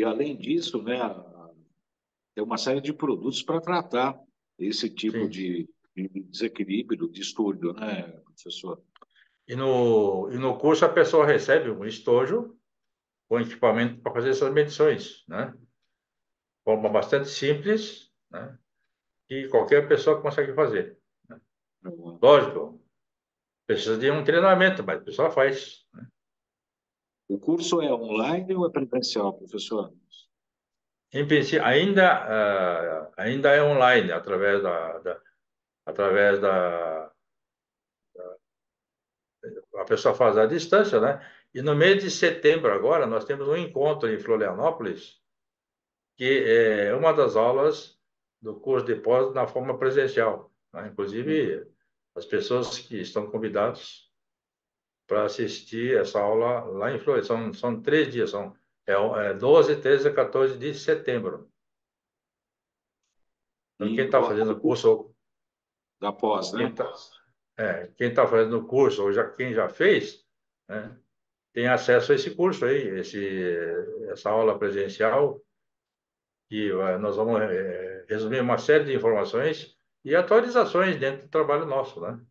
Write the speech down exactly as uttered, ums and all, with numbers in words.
e além disso, né, tem uma série de produtos para tratar esse tipo Sim. de, de desequilíbrio, distúrbio, né, professor? E no, e no curso a pessoa recebe um estojo com equipamento para fazer essas medições, né? Forma bastante simples, né? Que qualquer pessoa consegue fazer, né? Lógico, precisa de um treinamento, mas a pessoa faz, né? O curso é online ou é presencial, professor? Em princípio, ainda, ah, ainda é online, através da, da- através da... A pessoa faz à distância, né? E no mês de setembro agora, nós temos um encontro em Florianópolis, que é uma das aulas do curso de pós na forma presencial, né? Inclusive, as pessoas que estão convidadas para assistir essa aula lá em Florianópolis. São, são três dias, são é, é doze, treze e quatorze de setembro. Então, quem E está ó, fazendo o curso, da pós, quem né? está é, quem tá fazendo o curso, ou já, quem já fez, né, tem acesso a esse curso aí, esse, essa aula presencial, que eh, nós vamos eh, resumir uma série de informações e atualizações dentro do trabalho nosso, né?